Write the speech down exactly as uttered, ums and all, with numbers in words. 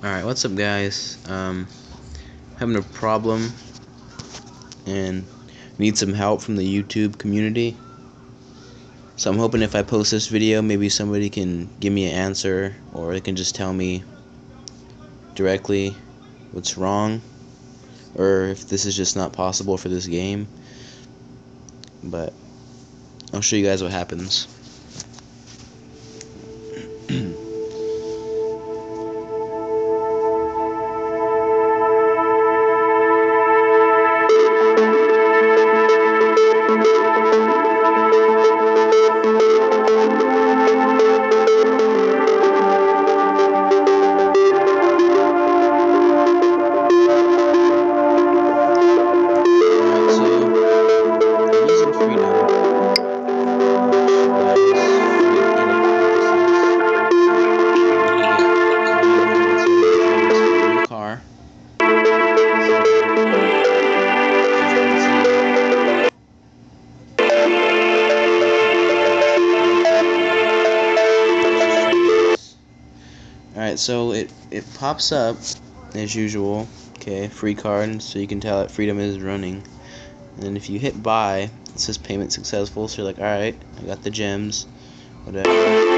Alright, what's up guys? Um, having a problem and need some help from the YouTube community. So I'm hoping if I post this video, maybe somebody can give me an answer, or they can just tell me directly what's wrong, or if this is just not possible for this game. But I'll show you guys what happens. Alright, so it, it pops up as usual, okay, free card, so you can tell that Freedom is running. And then if you hit buy, it says payment successful, so you're like, alright, I got the gems, whatever.